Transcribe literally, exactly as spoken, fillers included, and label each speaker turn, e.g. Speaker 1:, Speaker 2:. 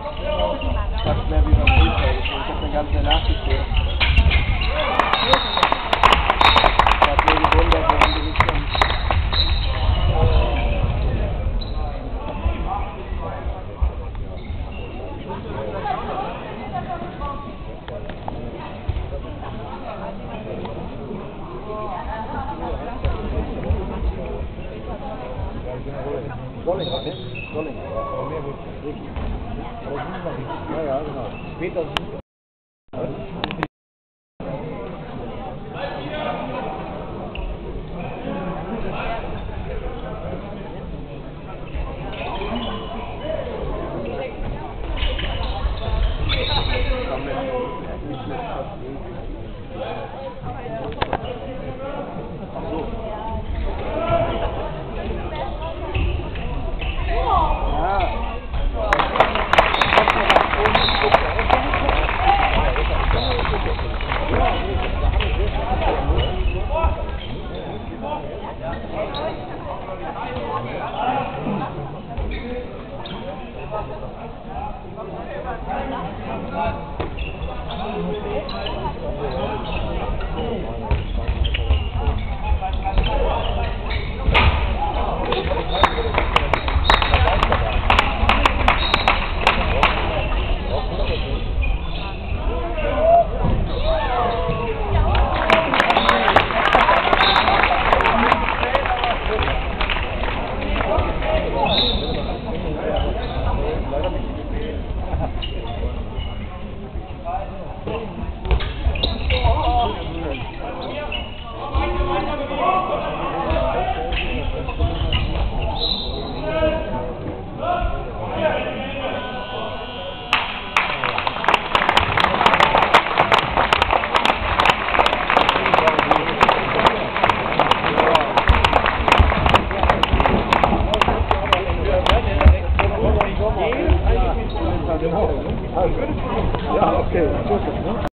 Speaker 1: Fast mehr wie beim Fußball. Ich habe dann gar nicht mehr nachgeguckt. Ich habe mir gewundert, warum die nicht kommen. Sollinger, ne? Sollinger, ja. Aber mehr wird es richtig. Aber das ist noch nicht. Ja, ja, genau. Später sind ja, okay.